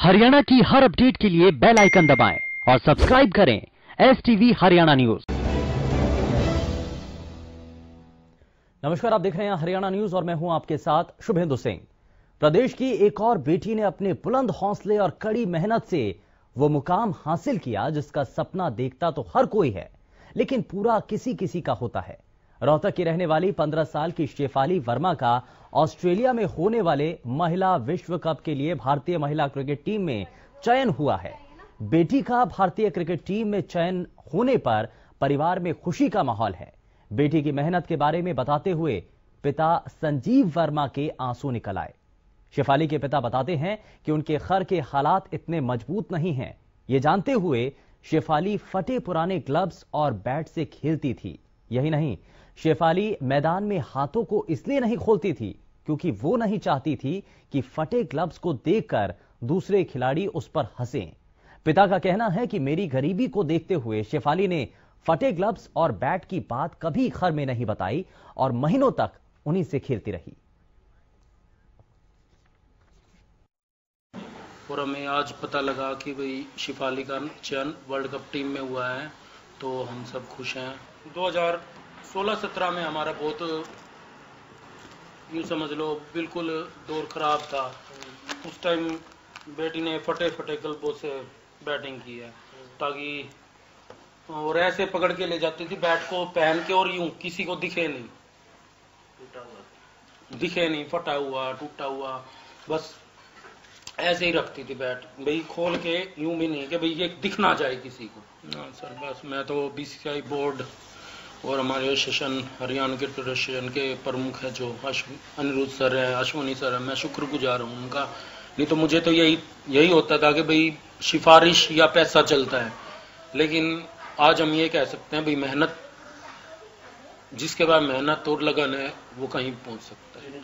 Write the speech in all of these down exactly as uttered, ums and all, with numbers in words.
हरियाणा की हर अपडेट के लिए बेल आइकन दबाएं और सब्सक्राइब करें एस टीवी हरियाणा न्यूज। नमस्कार, आप देख रहे हैं हरियाणा न्यूज और मैं हूं आपके साथ शुभेंदु सिंह। प्रदेश की एक और बेटी ने अपने बुलंद हौसले और कड़ी मेहनत से वो मुकाम हासिल किया जिसका सपना देखता तो हर कोई है, लेकिन पूरा किसी किसी का होता है। रोहतक की रहने वाली पंद्रह साल की शेफाली वर्मा का ऑस्ट्रेलिया में होने वाले महिला विश्व कप के लिए भारतीय महिला क्रिकेट टीम में चयन हुआ है। बेटी का भारतीय क्रिकेट टीम में चयन होने पर परिवार में खुशी का माहौल है। बेटी की मेहनत के बारे में बताते हुए पिता संजीव वर्मा के आंसू निकल आए। शेफाली के पिता बताते हैं कि उनके घर के हालात इतने मजबूत नहीं हैं। ये जानते हुए शेफाली फटे पुराने ग्लव्स और बैट से खेलती थी। यही नहीं, शेफाली मैदान में हाथों को इसलिए नहीं खोलती थी क्योंकि वो नहीं चाहती थी कि फटे ग्लव्स को देखकर दूसरे खिलाड़ी उस पर हंसें। पिता का कहना है कि मेरी गरीबी को देखते हुए शेफाली ने फटे ग्लव्स और बैट की बात कभी घर में नहीं बताई और महीनों तक उन्हीं से खेलती रही। और हमें आज पता लगा कि भाई शेफाली का चयन वर्ल्ड कप टीम में हुआ है, तो हम सब खुश हैं। दो हज़ार सोलह सत्रह में हमारा बहुत, यूँ समझ लो, बिल्कुल दौर खराब था। उस टाइम बेटी ने फटे फटे गल्बों से बैटिंग की है, ताकि और ऐसे पकड़ के ले जाती थी बैट को पहन के, और यूं किसी को दिखे नहीं, दिखे नहीं फटा हुआ टूटा हुआ, बस ऐसे ही रखती थी बैट, भाई खोल के यूं भी नहीं कि भाई ये दिख ना जाए किसी को। हाँ सर, बस मैं तो बीसीसीआई बोर्ड और हमारे एसोसिएशन हरियाणा क्रिकेट एसोसिएशन के प्रमुख है जो अनिरुद्ध सर है, अश्वनी सर है, मैं शुक्रगुजार हूँ उनका। नहीं तो मुझे तो यही यही होता था कि भाई सिफारिश या पैसा चलता है, लेकिन आज हम ये कह सकते हैं भाई मेहनत, जिसके बाद मेहनत और लगन है वो कहीं पहुंच सकता है।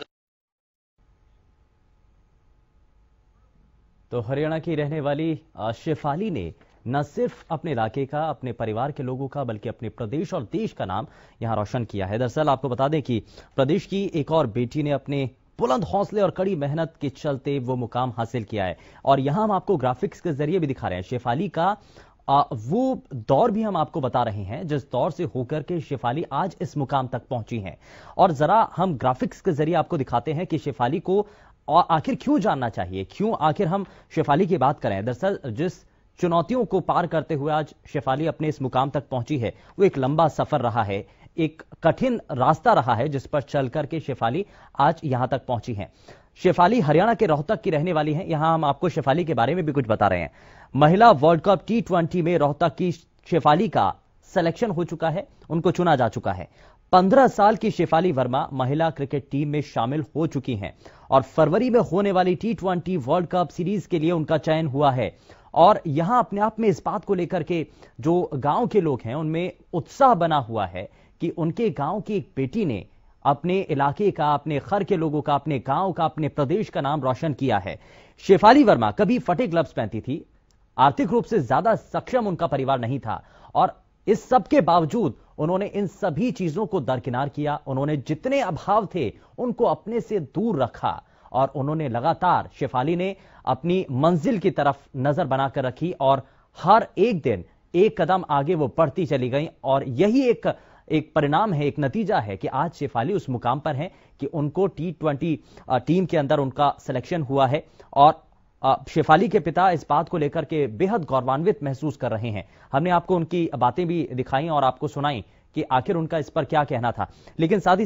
तो हरियाणा की रहने वाली शेफाली ने न सिर्फ अपने इलाके का, अपने परिवार के लोगों का, बल्कि अपने प्रदेश और देश का नाम यहां रोशन किया है। दरअसल आपको बता दें कि प्रदेश की एक और बेटी ने अपने बुलंद हौसले और कड़ी मेहनत के चलते वो मुकाम हासिल किया है और यहां हम आपको ग्राफिक्स के जरिए भी दिखा रहे हैं शेफाली का आ, वो दौर भी हम आपको बता रहे हैं जिस दौर से होकर के शेफाली आज इस मुकाम तक पहुंची हैं। और जरा हम ग्राफिक्स के जरिए आपको दिखाते हैं कि शेफाली को और आखिर क्यों जानना चाहिए, क्यों आखिर हम शेफाली की बात करें। दरअसल जिस चुनौतियों को पार करते हुए आज शेफाली अपने इस मुकाम तक पहुंची है, वो एक लंबा सफर रहा है, एक कठिन रास्ता रहा है जिस पर चल करके शेफाली आज यहां तक पहुंची है। शेफाली हरियाणा के रोहतक की रहने वाली है। यहां हम आपको शेफाली के बारे में भी कुछ बता रहे हैं। महिला वर्ल्ड कप टी ट्वेंटी में रोहतक की शेफाली का सिलेक्शन हो चुका है, उनको चुना जा चुका है। पंद्रह साल की शेफाली वर्मा महिला क्रिकेट टीम में शामिल हो चुकी हैं और फरवरी में होने वाली T twenty world cup series के लिए उनका चयन हुआ है। और यहां अपने आप में इस बात को लेकर के जो गांव के लोग हैं उनमें उत्साह बना हुआ है कि उनके गांव की एक बेटी ने अपने इलाके का, अपने घर के लोगों का, अपने गांव का, अपने प्रदेश का नाम रोशन किया है। शेफाली वर्मा कभी फटे ग्लव्स पहनती थी, आर्थिक रूप से ज्यादा सक्षम उनका परिवार नहीं था और इस सब के बावजूद उन्होंने इन सभी चीजों को दरकिनार किया। उन्होंने जितने अभाव थे उनको अपने से दूर रखा और उन्होंने लगातार, शेफाली ने अपनी मंजिल की तरफ नजर बनाकर रखी और हर एक दिन एक कदम आगे वो बढ़ती चली गई। और यही एक एक परिणाम है, एक नतीजा है कि आज शेफाली उस मुकाम पर हैं कि उनको टी ट्वेंटी टीम के अंदर उनका सिलेक्शन हुआ है। और शेफाली के पिता इस बात को लेकर के बेहद गौरवान्वित महसूस कर रहे हैं। हमने आपको उनकी बातें भी दिखाई और आपको सुनाई कि आखिर उनका इस पर क्या कहना था। लेकिन साथ ही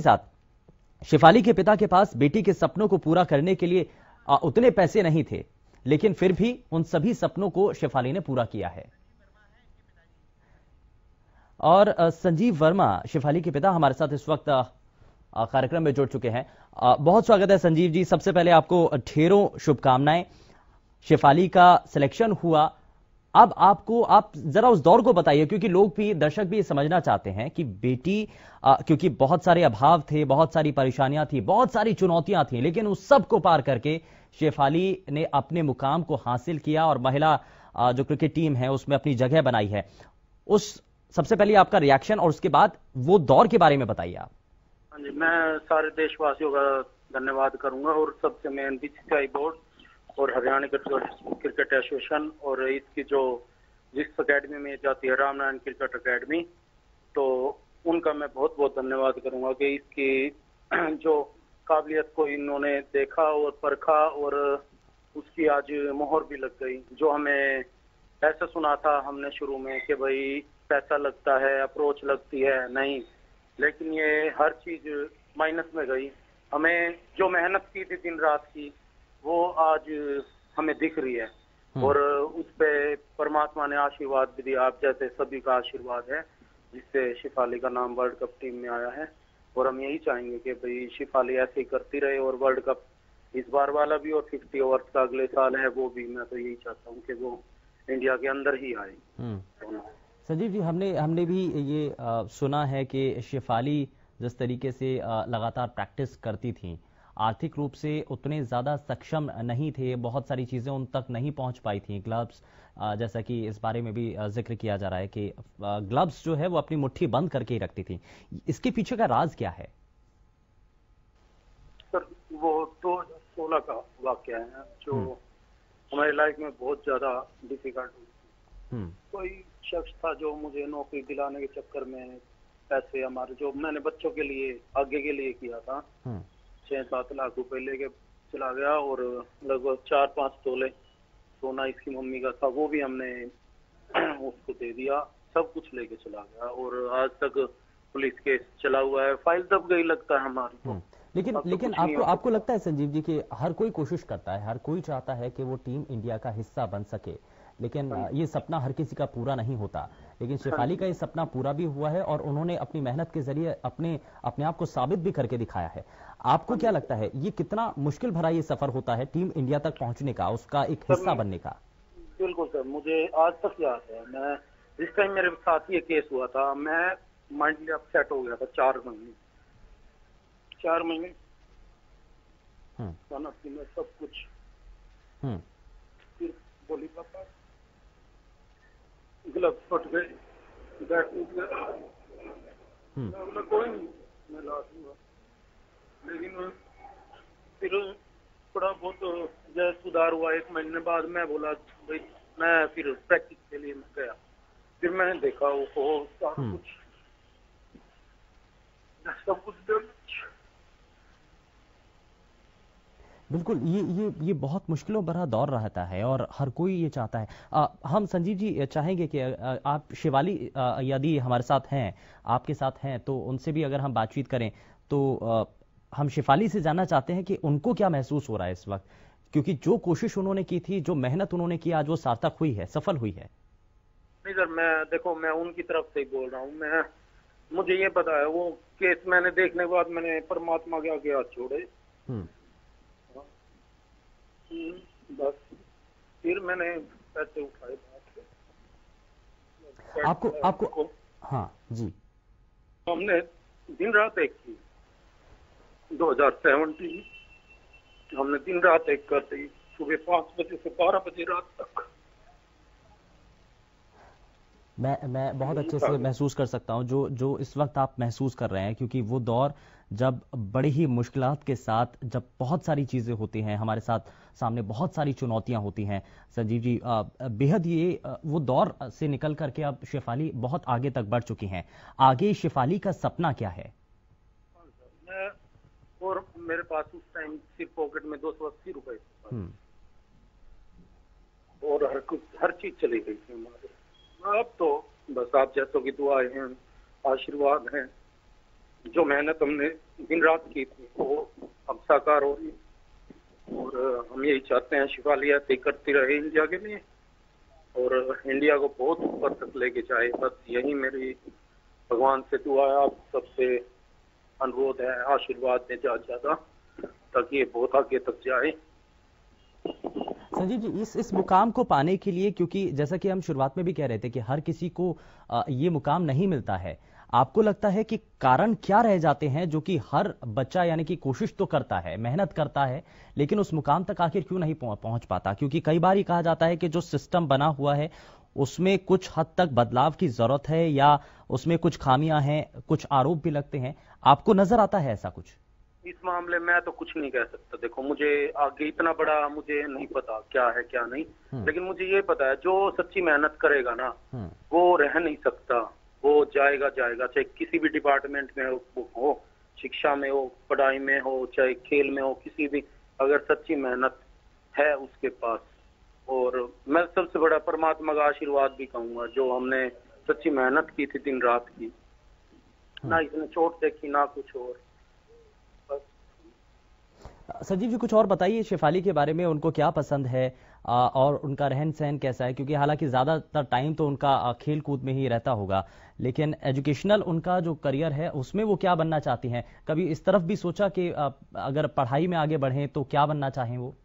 साथ शेफाली के पिता के पास बेटी के सपनों को पूरा करने के लिए उतने पैसे नहीं थे, लेकिन फिर भी उन सभी सपनों को शेफाली ने पूरा किया है। और संजीव वर्मा, शेफाली के पिता, हमारे साथ इस वक्त कार्यक्रम में जुड़ चुके हैं। बहुत स्वागत है संजीव जी। सबसे पहले आपको ढेरों शुभकामनाएं। शेफाली का सिलेक्शन हुआ, अब आपको, आप जरा उस दौर को बताइए क्योंकि लोग भी, दर्शक भी समझना चाहते हैं कि बेटी, आ, क्योंकि बहुत सारे अभाव थे, बहुत सारी परेशानियां थी, बहुत सारी चुनौतियां थी, लेकिन उस सब को पार करके शेफाली ने अपने मुकाम को हासिल किया और महिला आ, जो क्रिकेट टीम है उसमें अपनी जगह बनाई है। उस सबसे पहले आपका रिएक्शन और उसके बाद वो दौर के बारे में बताइए आप। हाँ जी, मैं सारे देशवासियों का धन्यवाद करूंगा और सबसे मेन बीसीसीआई बोर्ड और हरियाणा क्रिकेट एसोसिएशन और इसकी जो जिस अकेडमी में जाती है रामनारायण क्रिकेट अकेडमी, तो उनका मैं बहुत बहुत धन्यवाद करूंगा कि इसकी जो काबिलियत को इन्होंने देखा और परखा और उसकी आज मोहर भी लग गई। जो हमें ऐसा सुना था हमने शुरू में कि भाई पैसा लगता है, अप्रोच लगती है, नहीं, लेकिन ये हर चीज माइनस में गई। हमें जो मेहनत की थी दिन रात की वो आज हमें दिख रही है और उस पे परमात्मा ने आशीर्वाद भी दिया। आप जैसे सभी का आशीर्वाद है जिससे शिफाली का नाम वर्ल्ड कप टीम में आया है और हम यही चाहेंगे कि भाई शिफाली ऐसे ही करती रहे और वर्ल्ड कप इस बार वाला भी और फिफ्टी ओवर्स का अगले साल है वो भी, मैं तो यही चाहता हूँ कि वो इंडिया के अंदर ही आए। संजीव जी, हमने हमने भी ये आ, सुना है कि शिफाली जिस तरीके से आ, लगातार प्रैक्टिस करती थी, आर्थिक रूप से उतने ज़्यादा सक्षम नहीं थे, बहुत सारी चीज़ें उन तक नहीं पहुंच पाई थी। ग्लव्स, जैसा कि इस बारे में भी जिक्र किया जा रहा है कि ग्लव्स जो है वो अपनी मुट्ठी बंद करके ही रखती थी। इसके पीछे का राज क्या है? सर वो दो हजार सोलह का वाकया है जो हमारी लाइफ में बहुत ज्यादा डिफिकल्ट हुई। कोई शख्स था जो मुझे नौकरी दिलाने के चक्कर में पैसे हमारे जो मैंने बच्चों के लिए आगे के लिए किया था छह सात लाख रुपए लेके चला गया और लगभग चार पांच तोले सोना इसकी मम्मी का था वो भी हमने उसको दे दिया, सब कुछ लेके चला गया और आज तक पुलिस केस चला हुआ है, फाइल दब गई लगता है हमारी तो। लेकिन लेकिन आपको आपको लगता है संजीव जी कि हर कोई कोशिश करता है, हर कोई चाहता है कि वो टीम इंडिया का हिस्सा बन सके, लेकिन ये सपना हर किसी का पूरा नहीं होता। लेकिन शिफाली का ये सपना पूरा भी हुआ है और उन्होंने अपनी मेहनत के जरिए अपने अपने आप को साबित भी करके दिखाया है। आपको क्या लगता है ये कितना मुश्किल भरा ये सफर होता है टीम इंडिया तक पहुंचने का, उसका एक हिस्सा बनने का? बिल्कुल सर, मुझे आज तक याद है, मैं जिस टाइम मेरे साथ ये केस हुआ था मैं माइंडली अपसेट हो गया था। चार महीने चार महीने खाना पीना सब कुछ, फिर बोली पापा ग्लव्स फट गए, बैट टूट गया, मैं कोई नहीं मैं ला दूंगा, लेकिन फिर थोड़ा बहुत जैसे सुधार हुआ। एक महीने बाद मैं बोला भाई मैं फिर प्रैक्टिस के लिए मैं गया, फिर मैंने देखा वो सारा कुछ सब कुछ बिल्कुल ये ये ये बहुत मुश्किलों भरा दौर रहता है और हर कोई ये चाहता है। आ, हम संजीव जी चाहेंगे कि आ, आप शिवाली यदि हमारे साथ हैं, आपके साथ हैं, तो उनसे भी अगर हम बातचीत करें तो आ, हम शिफाली से जानना चाहते हैं कि उनको क्या महसूस हो रहा है इस वक्त, क्योंकि जो कोशिश उन्होंने की थी, जो मेहनत उन्होंने की, आज वो सार्थक हुई है, सफल हुई है। नहीं सर, मैं देखो मैं उनकी तरफ से ही बोल रहा हूँ। मैं मुझे ये पता है वो केस मैंने देखने के बाद मैंने परमात्मा के आगे हाथ छोड़े, बस फिर मैंने पैसे उठाए। आपको आपको हाँ जी, हमने दिन रात एक की दो हजार सत्रह हमने दिन रात एक कर दी, सुबह पांच बजे से बारह बजे रात तक। मैं मैं बहुत अच्छे से महसूस कर सकता हूं जो जो इस वक्त आप महसूस कर रहे हैं, क्योंकि वो दौर जब बड़ी ही मुश्किलात के साथ, जब बहुत सारी चीजें होती हैं, हमारे साथ सामने बहुत सारी चुनौतियां होती हैं। संजीव जी, बेहद ये वो दौर से निकल करके अब शिफाली बहुत आगे तक बढ़ चुकी हैं। आगे शिफाली का सपना क्या है? मैं और मेरे पास उस टाइम सिर्फ पॉकेट में दो सौ अस्सी रुपए और हर कुछ हर चीज चली गई थी हमारे। अब तो बस आप जैसों की दुआएं हैं, आशीर्वाद हैं, जो मेहनत हमने दिन रात की थी वो अब साकार हो रही है और हम यही चाहते हैं शिफाली ऐसे करती रहे इंडिया के लिए और इंडिया को बहुत ऊपर तक लेके जाए। बस यही मेरी भगवान से दुआ है, आप सबसे अनुरोध है, आशीर्वाद दें ज्यादा ज्यादा ताकि ये बहुत आगे तक जाए। संजीव जी, इस इस मुकाम को पाने के लिए, क्योंकि जैसा कि हम शुरुआत में भी कह रहे थे कि हर किसी को आ, ये मुकाम नहीं मिलता है, आपको लगता है कि कारण क्या रह जाते हैं जो कि हर बच्चा यानी कि कोशिश तो करता है, मेहनत करता है, लेकिन उस मुकाम तक आखिर क्यों नहीं पहुंच पाता? क्योंकि कई बार ये कहा जाता है कि जो सिस्टम बना हुआ है उसमें कुछ हद तक बदलाव की जरूरत है या उसमें कुछ खामियां हैं, कुछ आरोप भी लगते हैं। आपको नजर आता है ऐसा कुछ? इस मामले में तो कुछ नहीं कह सकता। देखो मुझे आगे इतना बड़ा मुझे नहीं पता क्या है क्या नहीं, लेकिन मुझे ये पता है जो सच्ची मेहनत करेगा ना वो रह नहीं सकता, वो जाएगा जाएगा चाहे किसी भी डिपार्टमेंट में हो, हो शिक्षा में हो, पढ़ाई में हो, चाहे खेल में हो, किसी भी, अगर सच्ची मेहनत है उसके पास। और मैं सबसे बड़ा परमात्मा का आशीर्वाद भी कहूंगा जो हमने सच्ची मेहनत की थी दिन रात की, ना इसने चोट देखी ना कुछ और। संजीव जी कुछ और बताइए शेफाली के बारे में, उनको क्या पसंद है आ, और उनका रहन सहन कैसा है, क्योंकि हालांकि ज्यादातर टाइम तो उनका खेल कूद में ही रहता होगा, लेकिन एजुकेशनल उनका जो करियर है उसमें वो क्या बनना चाहती हैं? कभी इस तरफ भी सोचा कि आ, अगर पढ़ाई में आगे बढ़ें तो क्या बनना चाहें वो?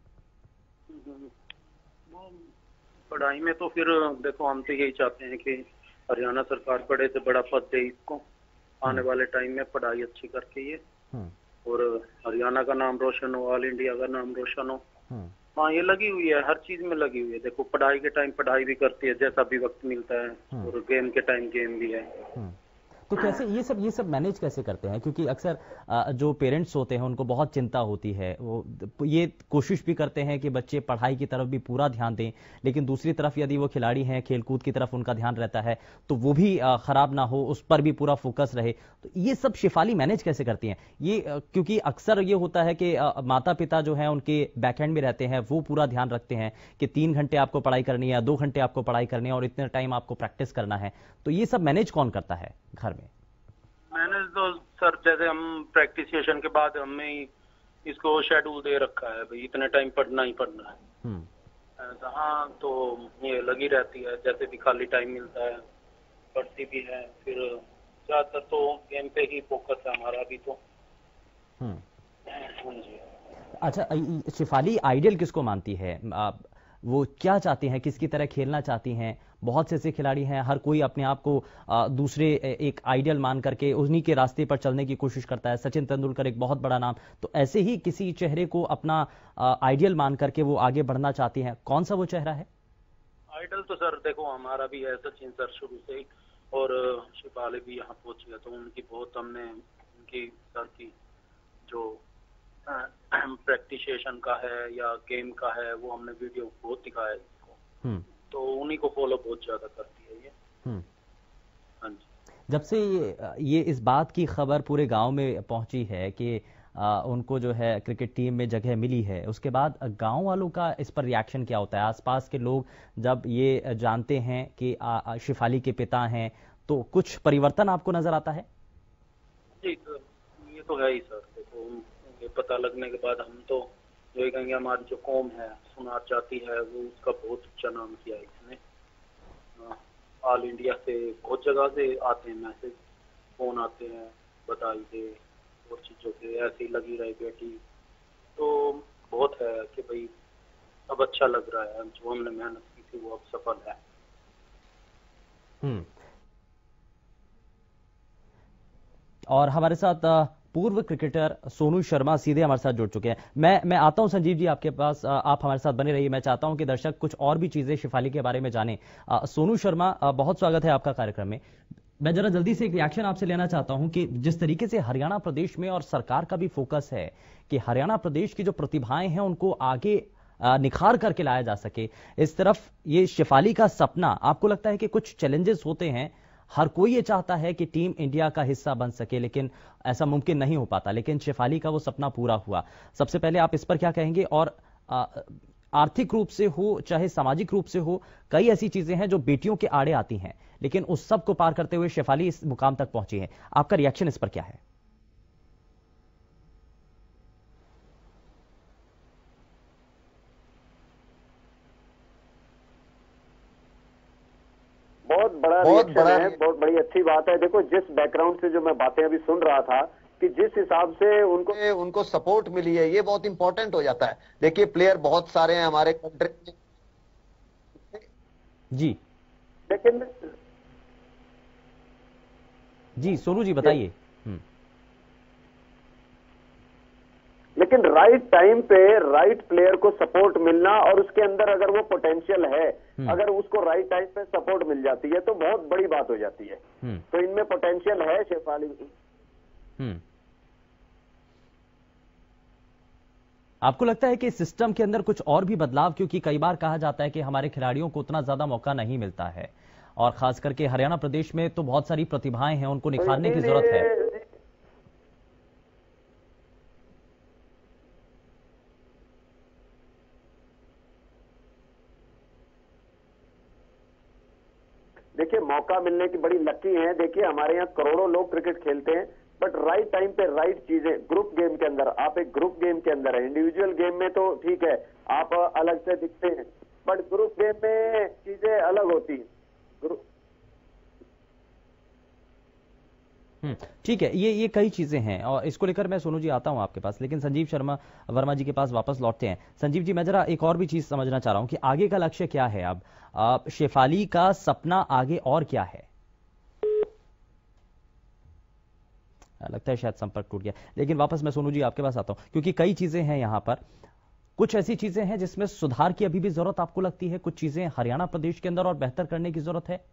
पढ़ाई में तो फिर देखो हम तो यही चाहते हैं कि हरियाणा सरकार बड़े से बड़ा पद दे इसको आने वाले टाइम में, पढ़ाई अच्छी करके ये, और हरियाणा का नाम रोशन हो, ऑल इंडिया का नाम रोशन हो। हाँ ये लगी हुई है, हर चीज में लगी हुई है। देखो पढ़ाई के टाइम पढ़ाई भी करती है जैसा भी वक्त मिलता है, और गेम के टाइम गेम भी है। तो कैसे ये सब ये सब मैनेज कैसे करते हैं? क्योंकि अक्सर जो पेरेंट्स होते हैं उनको बहुत चिंता होती है, वो ये कोशिश भी करते हैं कि बच्चे पढ़ाई की तरफ भी पूरा ध्यान दें, लेकिन दूसरी तरफ यदि वो खिलाड़ी हैं, खेलकूद की तरफ उनका ध्यान रहता है तो वो भी खराब ना हो, उस पर भी पूरा फोकस रहे। तो ये सब शेफाली मैनेज कैसे करती हैं ये? क्योंकि अक्सर ये होता है कि माता पिता जो है उनके बैकएंड में रहते हैं, वो पूरा ध्यान रखते हैं कि तीन घंटे आपको पढ़ाई करनी है, दो घंटे आपको पढ़ाई करनी है और इतने टाइम आपको प्रैक्टिस करना है। तो ये सब मैनेज कौन करता है घर में? मैंने तो सर जैसे हम प्रैक्टिस सेशन के बाद हमें इसको शेड्यूल दे रखा है, भाई इतने टाइम पढ़ना ही पढ़ना है। ऐसा हाँ, तो ये लगी रहती है, जैसे भी खाली टाइम मिलता है पढ़ती भी है। फिर ज्यादातर तो गेम पे ही फोकस है हमारा अभी तो। अच्छा शेफाली आइडियल किसको मानती है? आप वो क्या चाहती हैं, किसकी तरह खेलना चाहती हैं? बहुत से ऐसे खिलाड़ी हैं, हर कोई अपने आप को आ, दूसरे एक आइडियल मान करके उन्हीं के रास्ते पर चलने की कोशिश करता है। सचिन तेंदुलकर एक बहुत बड़ा नाम, तो ऐसे ही किसी चेहरे को अपना आइडियल मान करके वो आगे बढ़ना चाहती हैं। कौन सा वो चेहरा है? आइडियल तो सर देखो हमारा भी है सचिन सर शुरू से ही, और शेफाली भी यहाँ पहुंची है तो उनकी बहुत हमने उनकी सर की जो प्रैक्टिस सेशन का है या गेम का है वो हमने वीडियो बहुत दिखाया इसको, तो उन्हीं को फॉलो बहुत ज्यादा करती है ये। हाँ जी। जब से ये, ये इस बात की खबर पूरे गांव में पहुंची है कि आ, उनको जो है क्रिकेट टीम में जगह मिली है, उसके बाद गांव वालों का इस पर रिएक्शन क्या होता है? आसपास के लोग जब ये जानते हैं कि आ, आ, शेफाली के पिता हैं तो कुछ परिवर्तन आपको नजर आता है? जी तो ये तो है ही सर। देखो ये पता लगने के बाद हम तो जो कहेंगे हमारी जो कौम है सुनार जाती है वो उसका बहुत अच्छा नाम किया है इसने। ऑल इंडिया से बहुत जगह से आते हैं मैसेज, फोन आते हैं बधाई दे और चीजों के, ऐसे ही लगी रही बेटी, तो बहुत है कि भाई अब अच्छा लग रहा है, जो हमने मेहनत की थी वो अब सफल है। हम्म और हमारे साथ पूर्व क्रिकेटर सोनू शर्मा सीधे हमारे साथ जुड़ चुके हैं। मैं मैं आता हूं संजीव जी आपके पास, आप हमारे साथ बने रहिए। मैं चाहता हूं कि दर्शक कुछ और भी चीजें शेफाली के बारे में जानें। सोनू शर्मा बहुत स्वागत है आपका कार्यक्रम में। मैं जरा जल्दी से एक रिएक्शन आपसे लेना चाहता हूं कि जिस तरीके से हरियाणा प्रदेश में और सरकार का भी फोकस है कि हरियाणा प्रदेश की जो प्रतिभाएं हैं उनको आगे निखार करके लाया जा सके, इस तरफ ये शेफाली का सपना, आपको लगता है कि कुछ चैलेंजेस होते हैं? हर कोई ये चाहता है कि टीम इंडिया का हिस्सा बन सके, लेकिन ऐसा मुमकिन नहीं हो पाता, लेकिन शेफाली का वो सपना पूरा हुआ। सबसे पहले आप इस पर क्या कहेंगे? और आ, आर्थिक रूप से हो चाहे सामाजिक रूप से हो, कई ऐसी चीजें हैं जो बेटियों के आड़े आती हैं, लेकिन उस सब को पार करते हुए शेफाली इस मुकाम तक पहुंची है। आपका रिएक्शन इस पर क्या है? बहुत बड़ा बहुत बड़ा है, बहुत बड़ी अच्छी बात है। देखो जिस बैकग्राउंड से जो मैं बातें अभी सुन रहा था कि जिस हिसाब से उनको उनको सपोर्ट मिली है, ये बहुत इंपॉर्टेंट हो जाता है। देखिए प्लेयर बहुत सारे हैं हमारे कंट्री में जी, लेकिन जी सोनू जी बताइए। लेकिन राइट टाइम पे राइट प्लेयर को सपोर्ट मिलना, और उसके अंदर अगर वो पोटेंशियल है, अगर उसको राइट टाइम पे सपोर्ट मिल जाती है तो बहुत बड़ी बात हो जाती है। तो इनमें पोटेंशियल है शेफाली। आपको लगता है कि सिस्टम के अंदर कुछ और भी बदलाव, क्योंकि कई बार कहा जाता है कि हमारे खिलाड़ियों को उतना ज्यादा मौका नहीं मिलता है, और खास करके हरियाणा प्रदेश में तो बहुत सारी प्रतिभाएं हैं, उनको निखारने की जरूरत है। देखिए, मौका मिलने की बड़ी लकी है। देखिए, हमारे यहाँ करोड़ों लोग क्रिकेट खेलते हैं, बट राइट टाइम पे राइट चीजें। ग्रुप गेम के अंदर आप एक ग्रुप गेम के अंदर है, इंडिविजुअल गेम में तो ठीक है आप अलग से दिखते हैं, बट ग्रुप गेम में चीजें अलग होती हैं। ग्रुप हम्म ठीक है, ये ये कई चीजें हैं, और इसको लेकर मैं सोनू जी आता हूं आपके पास, लेकिन संजीव शर्मा वर्मा जी के पास वापस लौटते हैं। संजीव जी, मैं जरा एक और भी चीज समझना चाह रहा हूं कि आगे का लक्ष्य क्या है। अब आप शेफाली का सपना आगे और क्या है? लगता है शायद संपर्क टूट गया, लेकिन वापस मैं सोनू जी आपके पास आता हूं, क्योंकि कई चीजें हैं यहां पर। कुछ ऐसी चीजें हैं जिसमें सुधार की अभी भी जरूरत आपको लगती है, कुछ चीजें हरियाणा प्रदेश के अंदर और बेहतर करने की जरूरत है।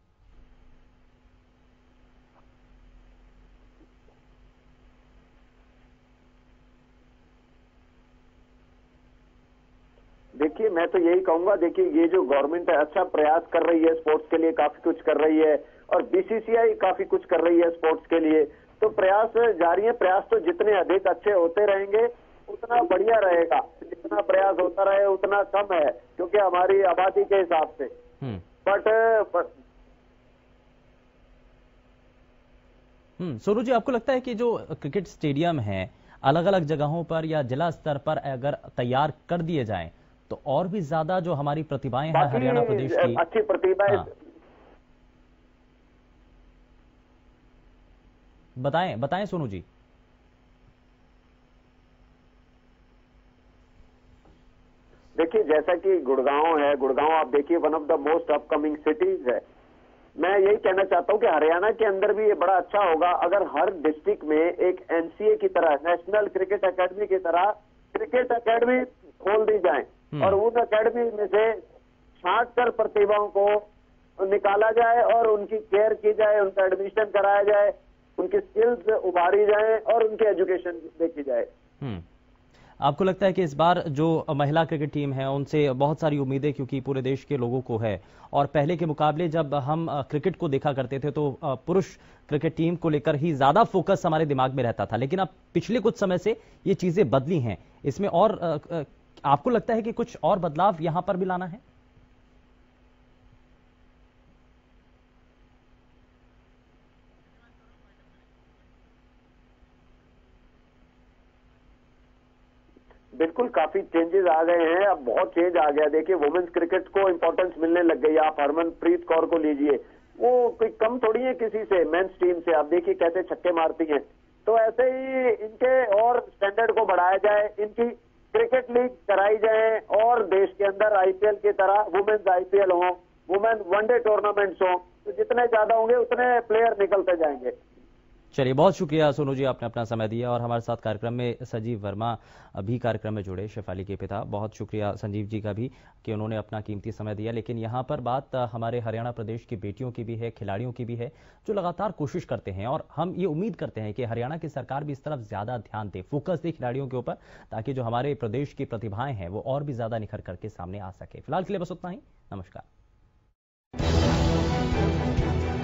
देखिए, मैं तो यही कहूंगा, देखिए ये जो गवर्नमेंट है अच्छा प्रयास कर रही है, स्पोर्ट्स के लिए काफी कुछ कर रही है, और बीसीसीआई काफी कुछ कर रही है स्पोर्ट्स के लिए, तो प्रयास जारी है। प्रयास तो जितने अधिक अच्छे होते रहेंगे उतना बढ़िया रहेगा। जितना प्रयास होता रहे उतना कम है, क्योंकि हमारी आबादी के हिसाब से। बट हम्म सोनू जी, आपको लगता है कि जो क्रिकेट स्टेडियम है अलग अलग जगहों पर या जिला स्तर पर अगर तैयार कर दिए जाएं तो और भी ज्यादा जो हमारी प्रतिभाएं हैं हरियाणा प्रदेश की, अच्छी प्रतिभाएं, हाँ। बताएं बताएं सोनू जी। देखिए, जैसा कि गुड़गांव है, गुड़गांव आप देखिए one of the most upcoming cities है। मैं यही कहना चाहता हूं कि हरियाणा के अंदर भी ये बड़ा अच्छा होगा अगर हर डिस्ट्रिक्ट में एक एनसीए की तरह, नेशनल क्रिकेट एकेडमी की तरह क्रिकेट एकेडमी खोल दी जाए, और उन एकेडमी में से छांट कर प्रतिभाओं को निकाला जाए और उनकी केयर की जाए, उनका एडमिशन कराया जाए, उनकी स्किल्स उभारी जाए और उनकी एजुकेशन देखी जाए। आपको लगता है कि इस बार जो महिला क्रिकेट टीम है उनसे बहुत सारी उम्मीदें, क्योंकि पूरे देश के लोगों को है, और पहले के मुकाबले जब हम क्रिकेट को देखा करते थे तो पुरुष क्रिकेट टीम को लेकर ही ज्यादा फोकस हमारे दिमाग में रहता था, लेकिन अब पिछले कुछ समय से ये चीजें बदली हैं। इसमें और आपको लगता है कि कुछ और बदलाव यहां पर भी लाना है? बिल्कुल, काफी चेंजेस आ गए हैं, अब बहुत चेंज आ गया। देखिए, वुमेन्स क्रिकेट को इंपॉर्टेंस मिलने लग गई। आप हरमनप्रीत कौर को लीजिए, वो कोई कम थोड़ी है किसी से, मेंस टीम से। आप देखिए कैसे छक्के मारती हैं। तो ऐसे ही इनके और स्टैंडर्ड को बढ़ाया जाए, इनकी क्रिकेट लीग कराई जाए, और देश के अंदर आईपीएल की तरह वुमेन्स आईपीएल हो, वुमेन वनडे टूर्नामेंट्स हो, तो जितने ज्यादा होंगे उतने प्लेयर निकलते जाएंगे। चलिए, बहुत शुक्रिया सोनू जी, आपने अपना समय दिया, और हमारे साथ कार्यक्रम में संजीव वर्मा भी कार्यक्रम में जुड़े, शेफाली के पिता। बहुत शुक्रिया संजीव जी का भी कि उन्होंने अपना कीमती समय दिया। लेकिन यहाँ पर बात हमारे हरियाणा प्रदेश की बेटियों की भी है, खिलाड़ियों की भी है, जो लगातार कोशिश करते हैं, और हम ये उम्मीद करते हैं कि हरियाणा की सरकार भी इस तरफ ज्यादा ध्यान दे, फोकस दे खिलाड़ियों के ऊपर, ताकि जो हमारे प्रदेश की प्रतिभाएं हैं वो और भी ज्यादा निखर करके सामने आ सके। फिलहाल के लिए बस उतना ही। नमस्कार।